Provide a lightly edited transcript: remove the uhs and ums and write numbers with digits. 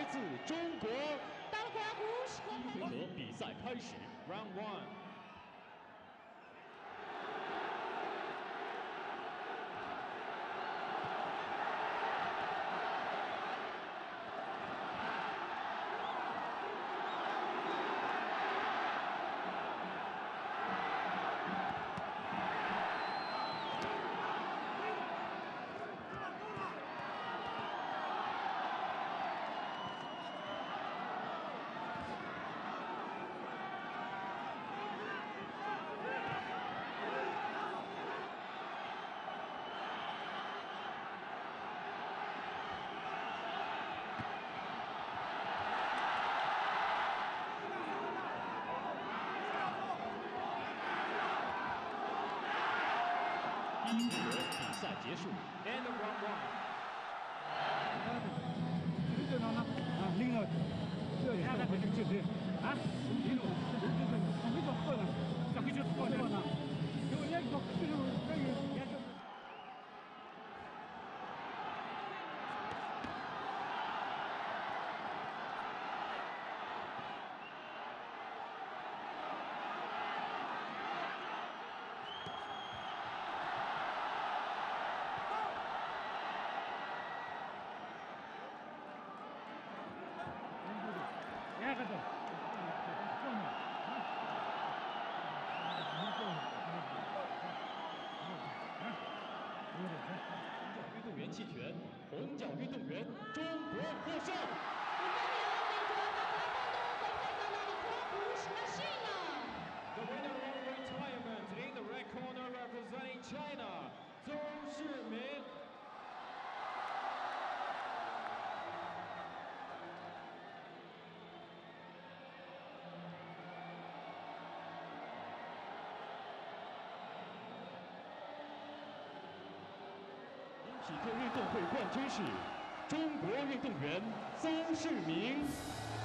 来自中国。 第一回合比赛开始 ，Round 1。 比赛结束 End of Round 1。 这呢？啊，拎了，这也是回去就是啊，拎了，这没做好呢，这回去好呢，因为人家这个也是。 运动员弃权，红脚运动员中国获胜。 The winner of retirement in the red corner representing China, 邹市明。 匹克运动会冠军是中国运动员邹市明。